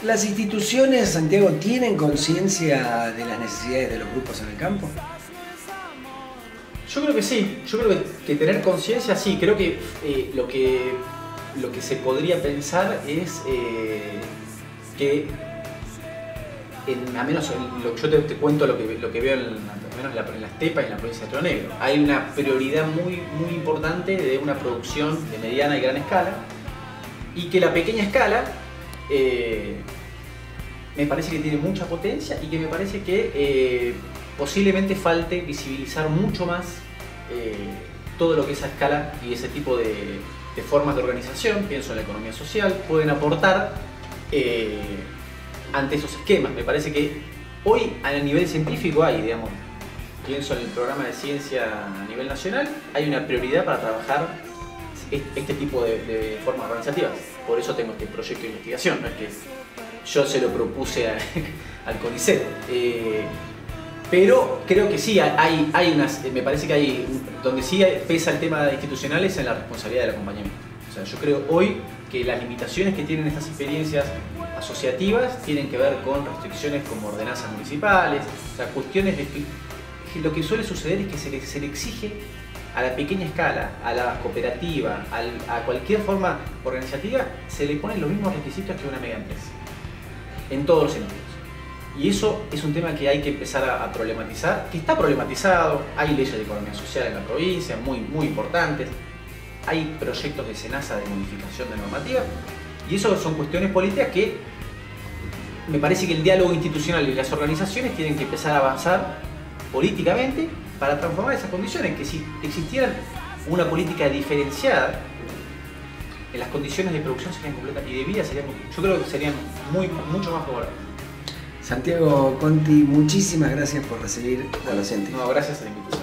¿Las instituciones, Santiago, tienen conciencia de las necesidades de los grupos en el campo? Yo creo que sí, yo creo que tener conciencia sí, creo que, lo que se podría pensar es que, al menos yo te cuento lo que veo al menos en la estepa y en la provincia de Río Negro, hay una prioridad muy importante de una producción de mediana y gran escala, y que la pequeña escala me parece que tiene mucha potencia y que me parece que posiblemente falte visibilizar mucho más todo lo que esa escala y ese tipo de formas de organización, pienso en la economía social, pueden aportar ante esos esquemas. Me parece que hoy a nivel científico hay, digamos, pienso en el programa de ciencia a nivel nacional, hay una prioridad para trabajar este tipo de formas organizativas. Por eso tengo este proyecto de investigación, no es que yo se lo propuse al CONICET. Pero creo que sí, hay unas, me parece que hay, donde sí pesa el tema institucional es en la responsabilidad del acompañamiento. O sea, yo creo hoy que las limitaciones que tienen estas experiencias asociativas tienen que ver con restricciones como ordenanzas municipales, o sea, cuestiones de lo que suele suceder es que se le exige a la pequeña escala, a la cooperativa, a cualquier forma organizativa, se le ponen los mismos requisitos que una mega empresa, en todos los sentidos. Y eso es un tema que hay que empezar a problematizar, que está problematizado, hay leyes de economía social en la provincia muy importantes, hay proyectos de SENASA de modificación de normativa, y eso son cuestiones políticas que me parece que el diálogo institucional y las organizaciones tienen que empezar a avanzar políticamente para transformar esas condiciones, que si existiera una política diferenciada, en las condiciones de producción serían completas y de vida serían, yo creo que serían mucho más favorables. Santiago Conti, muchísimas gracias por recibir a los científicos. No, gracias a la invitación.